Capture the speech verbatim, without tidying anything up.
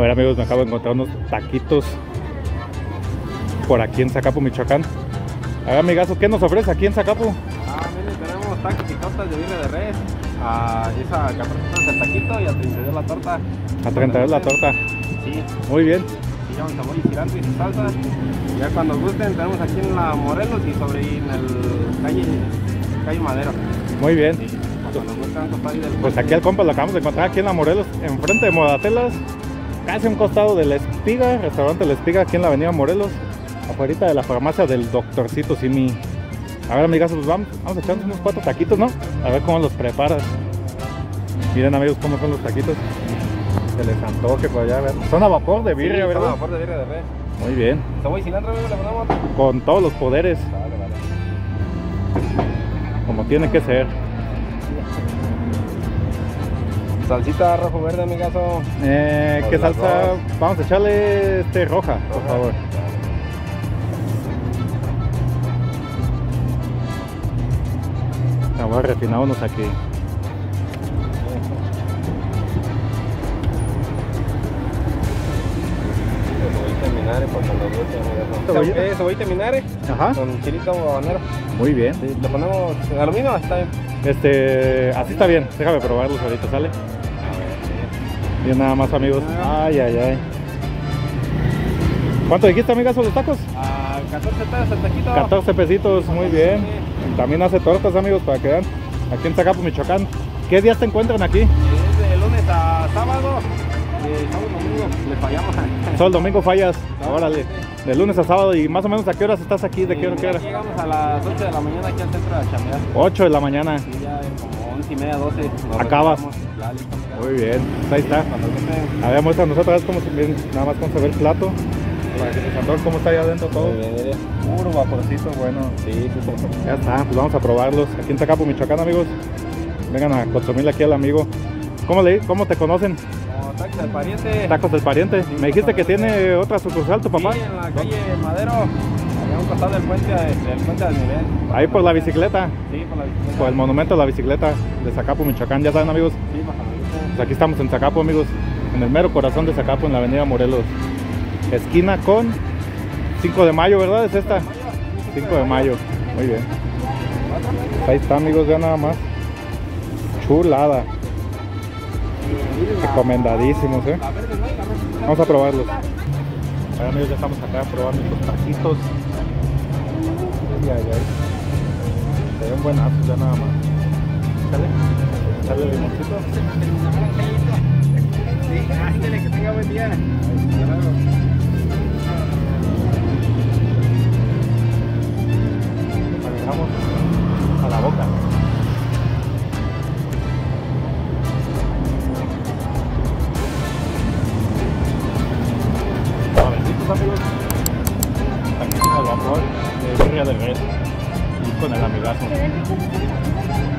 A ver amigos, me acabo de encontrar unos taquitos por aquí en Zacapu, Michoacán. A ver amigazo, ¿qué nos ofrece aquí en Zacapu? Ah, miren, tenemos tacos y tortas de birria de res. A esa catorce pesos el taquito y a treinta y dos la torta. A treinta y dos la torta. Sí. Muy bien. Y llevan cebolla y cilantro y sus salsas. Ya cuando gusten, tenemos aquí en la Morelos y sobre en el calle, calle Madero. Muy bien. Sí. Cuando gusten, compa, ahí del... Pues aquí al compa lo acabamos de encontrar aquí en la Morelos, enfrente de Modatelas, casi a un costado de La Espiga, restaurante La Espiga, aquí en la avenida Morelos, afuera de la farmacia del Doctorcito Simi. A ver amigos, pues vamos, vamos a echarnos unos cuatro taquitos, ¿no? A ver cómo los preparas. Miren amigos cómo son los taquitos. Se les antoje por allá, a ver. Son a vapor de birria, sí, ¿verdad? Son a vapor de birria de res. Muy bien. Cebolla y cilantro, amigo, le ponemos. Con todos los poderes. Vale, vale. Como tiene que ser. Salsita rojo verde, amigazo. Eh, ¿Qué Con las salsa? dos. Vamos a echarle este roja, por Roja. favor. Vamos a refinarnos aquí. Cebollita minare, por cuando guste, amigazo. ¿Cebollita? Eh, cebollita minare Ajá. con chilito habanero. Muy bien. Sí, le ponemos aluminio, está bien. Este, así está bien. Déjame probarlos ahorita, ¿sale? Bien, nada más amigos. Ay, ay, ay. ¿Cuánto dijiste, amigas, los tacos? A catorce pesos el taquito. catorce pesitos, muy bien. También hace tortas, amigos, para que vean. Aquí en Zacapu, Michoacán. ¿Qué días te encuentran aquí? Es de lunes a sábado. De sábado a domingo le fallamos. Solo el domingo fallas. Órale. De lunes a sábado. ¿Y más o menos a qué horas estás aquí? ¿De qué hora a qué hora? Llegamos a las ocho de la mañana aquí al centro de chambear. ocho de la mañana. Y ya como once y media, doce. nos Acabas. retiramos. Ya, listo, amigazo. Muy bien. Pues ahí está. Cuando gusten. A ver, muestra nosotros cómo se ve. Nada más con se ve el plato. Para que se antoje cómo está allá adentro todo. Muy bien, mire. Puro vaporcito, bueno. Sí, sí, sí. Ya está, pues vamos a probarlos. Aquí en Zacapu, Michoacán, amigos. Vengan a consumirle aquí al amigo. ¿Cómo, le, ¿Cómo te conocen? Como tacos del pariente. Tacos del Pariente. Sí, Me dijiste que tacos del tiene otra sucursal, tu papá. Sí, en la calle Madero. Allá a un costado del puente, del puente del nivel. Ahí por la bicicleta. Sí, por la bicicleta. Por el monumento a la bicicleta de Zacapu, Michoacán. Ya saben, amigos. Sí, baja la luz. Pues aquí estamos en Zacapu, amigos. En el mero corazón de Zacapu, en la avenida Morelos. Esquina con cinco de mayo, ¿verdad? Es esta. cinco de mayo. Muy bien. Ahí está, amigos, ya nada más. Chulada. Recomendadísimos, ¿eh? Vamos a probarlos. Ahora, amigos, ya estamos acá probando estos taquitos. Ay, ay, ay. Se ven buenazos ya nada más. ¿Sale? ¿Sale el limoncito? Sí, ándale, que tenga buen día. Manejamos a la boca. Suavecitos, amigos. Taquitos al vapor de birria de res y con el amigazo.